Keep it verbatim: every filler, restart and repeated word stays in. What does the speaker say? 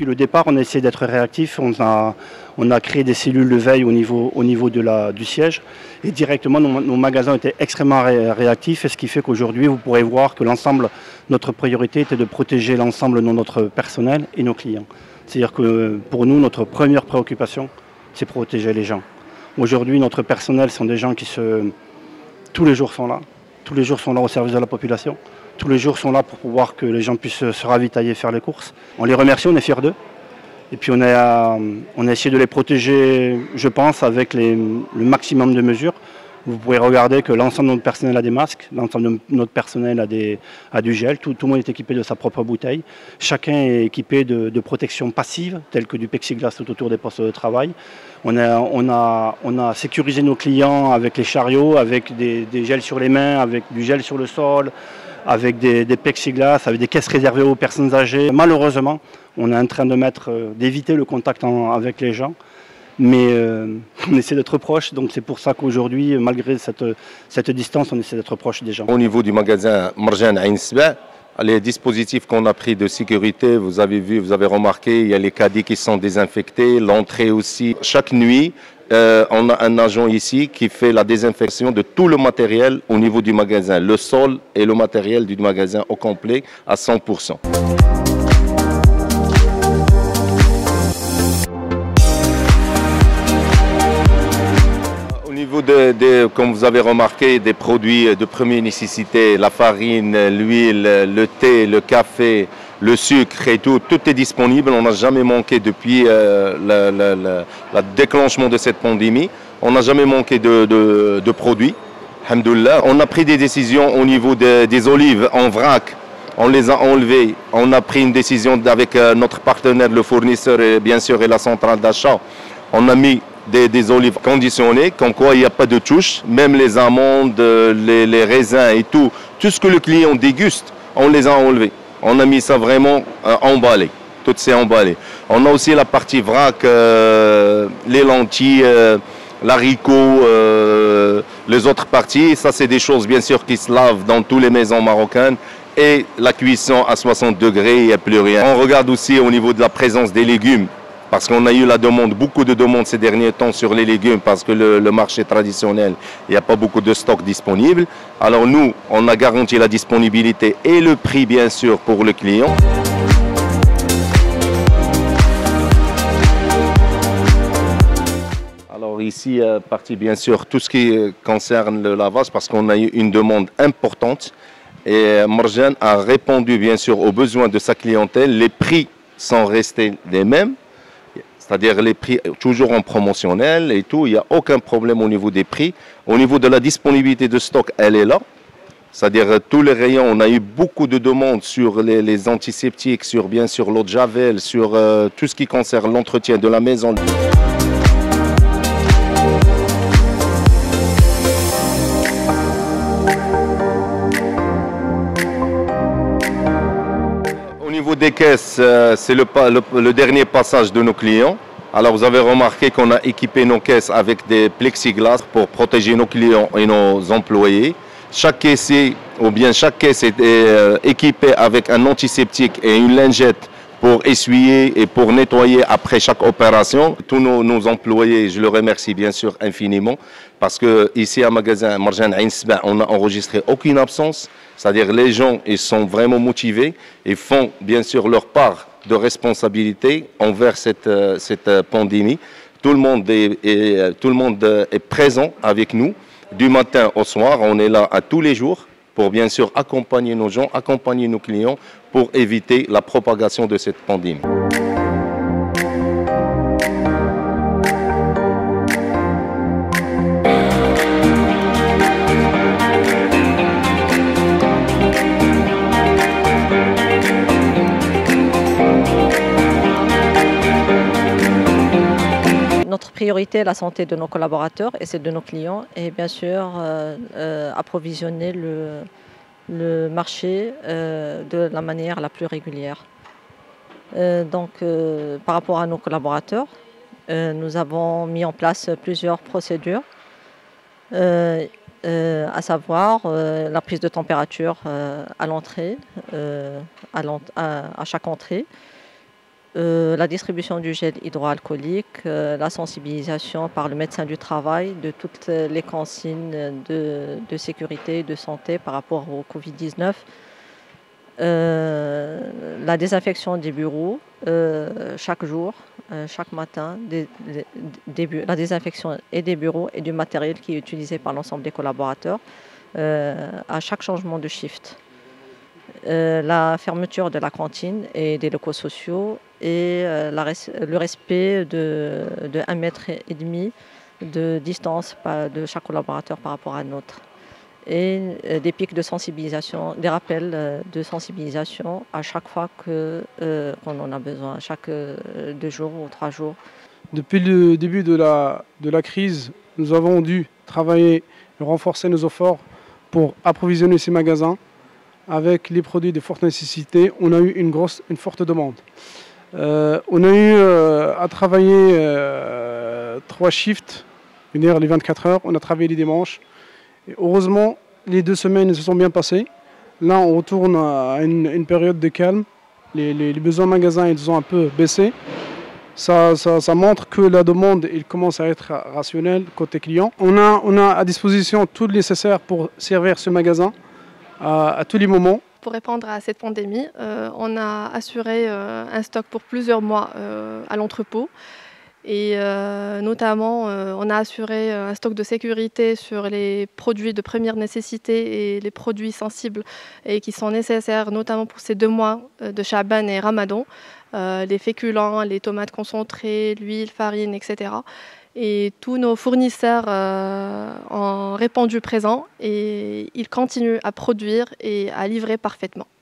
Depuis le départ, on a essayé d'être réactif. On a, on a créé des cellules de veille au niveau, au niveau de la, du siège. Et directement, nos, nos magasins étaient extrêmement ré, réactifs. Et ce qui fait qu'aujourd'hui, vous pourrez voir que l'ensemble, notre priorité était de protéger l'ensemble de notre personnel et nos clients. C'est-à-dire que pour nous, notre première préoccupation, c'est protéger les gens. Aujourd'hui, notre personnel sont des gens qui se, tous les jours sont là. Tous les jours sont là au service de la population. Tous les jours sont là pour pouvoir que les gens puissent se ravitailler, faire les courses. On les remercie, on est fiers d'eux. Et puis on a, on a essayé de les protéger, je pense, avec les, le maximum de mesures. Vous pouvez regarder que l'ensemble de notre personnel a des masques, l'ensemble de notre personnel a, des, a du gel, tout, tout le monde est équipé de sa propre bouteille. Chacun est équipé de, de protection passive, telles que du plexiglas tout autour des postes de travail. On a, on a, on a sécurisé nos clients avec les chariots, avec des, des gels sur les mains, avec du gel sur le sol, avec des, des plexiglas, avec des caisses réservées aux personnes âgées. Malheureusement, on est en train de mettre, d'éviter le contact en, avec les gens. Mais euh, on essaie d'être proche, donc c'est pour ça qu'aujourd'hui, malgré cette, cette distance, on essaie d'être proche des gens. Au niveau du magasin Marjan Ain Seba, les dispositifs qu'on a pris de sécurité, vous avez vu, vous avez remarqué, il y a les caddies qui sont désinfectés, l'entrée aussi. Chaque nuit, euh, on a un agent ici qui fait la désinfection de tout le matériel au niveau du magasin, le sol et le matériel du magasin au complet à cent pour cent. Au niveau de, de, comme vous avez remarqué, des produits de première nécessité, la farine, l'huile, le thé, le café, le sucre et tout, tout est disponible. On n'a jamais manqué depuis euh, le, le, le, le déclenchement de cette pandémie. On n'a jamais manqué de, de, de produits. Alhamdoulilah. On a pris des décisions au niveau de, des olives en vrac. On les a enlevées. On a pris une décision avec notre partenaire, le fournisseur et bien sûr et la centrale d'achat. On a mis Des, des olives conditionnées, comme quoi il n'y a pas de touche, même les amandes, les, les raisins et tout, tout ce que le client déguste, on les a enlevés. On a mis ça vraiment euh, emballé, tout c'est emballé. On a aussi la partie vrac, euh, les lentilles, euh, l'haricot, euh, les autres parties, ça c'est des choses bien sûr qui se lavent dans toutes les maisons marocaines. Et la cuisson à soixante degrés, il n'y a plus rien. On regarde aussi au niveau de la présence des légumes. Parce qu'on a eu la demande, beaucoup de demandes ces derniers temps sur les légumes parce que le, le marché traditionnel, il n'y a pas beaucoup de stock disponible. Alors nous, on a garanti la disponibilité et le prix bien sûr pour le client. Alors ici, euh, partie bien sûr tout ce qui concerne le lavage parce qu'on a eu une demande importante et Marjan a répondu bien sûr aux besoins de sa clientèle. Les prix sont restés les mêmes. C'est-à-dire les prix toujours en promotionnel et tout, il n'y a aucun problème au niveau des prix. Au niveau de la disponibilité de stock, elle est là. C'est-à-dire tous les rayons, on a eu beaucoup de demandes sur les, les antiseptiques, sur bien sûr l'eau de Javel, sur euh, tout ce qui concerne l'entretien de la maison. Au niveau des caisses, c'est le, le, le dernier passage de nos clients. Alors vous avez remarqué qu'on a équipé nos caisses avec des plexiglas pour protéger nos clients et nos employés. Chaque caissier, ou bien chaque caisse est euh, équipée avec un antiseptique et une lingette pour essuyer et pour nettoyer après chaque opération. Tous nos, nos employés, je les remercie bien sûr infiniment parce que ici à magasin Marjan Ain Seba, on n'a enregistré aucune absence. C'est-à-dire les gens ils sont vraiment motivés et font bien sûr leur part de responsabilité envers cette, cette pandémie. Tout le monde est, est, tout le monde est présent avec nous du matin au soir. On est là à tous les jours pour bien sûr accompagner nos gens, accompagner nos clients pour éviter la propagation de cette pandémie. Notre priorité est la santé de nos collaborateurs et celle de nos clients et bien sûr euh, euh, approvisionner le, le marché euh, de la manière la plus régulière. Euh, donc euh, par rapport à nos collaborateurs, euh, nous avons mis en place plusieurs procédures, euh, euh, à savoir euh, la prise de température euh, à l'entrée, euh, à, à, à chaque entrée, euh, la distribution du gel hydroalcoolique, euh, la sensibilisation par le médecin du travail de toutes les consignes de, de sécurité et de santé par rapport au Covid dix-neuf. Euh, la désinfection des bureaux euh, chaque jour, euh, chaque matin, des, des, des, la désinfection et des bureaux et du matériel qui est utilisé par l'ensemble des collaborateurs euh, à chaque changement de shift. Euh, la fermeture de la cantine et des locaux sociaux et euh, la res le respect de, de un mètre et demi de distance de chaque collaborateur par rapport à l'autre. Et euh, des pics de sensibilisation, des rappels euh, de sensibilisation à chaque fois que, euh, qu'on en a besoin, chaque euh, deux jours ou trois jours. Depuis le début de la, de la crise, nous avons dû travailler et renforcer nos efforts pour approvisionner ces magasins avec les produits de forte nécessité. On a eu une, grosse, une forte demande. Euh, on a eu euh, à travailler euh, trois shifts, une heure les vingt-quatre heures, on a travaillé les dimanches. Et heureusement, les deux semaines se sont bien passées. Là, on retourne à une, une période de calme. Les, les, les besoins magasins ils ont un peu baissé. Ça, ça, ça montre que la demande il commence à être rationnelle côté client. On a, on a à disposition tout le nécessaire pour servir ce magasin à, à tous les moments. Pour répondre à cette pandémie, euh, on a assuré euh, un stock pour plusieurs mois euh, à l'entrepôt. Et euh, notamment, euh, on a assuré un stock de sécurité sur les produits de première nécessité et les produits sensibles et qui sont nécessaires notamment pour ces deux mois de Chaban et Ramadan, euh, les féculents, les tomates concentrées, l'huile, farine, et cetera. Et tous nos fournisseurs euh, ont répondu présent et ils continuent à produire et à livrer parfaitement.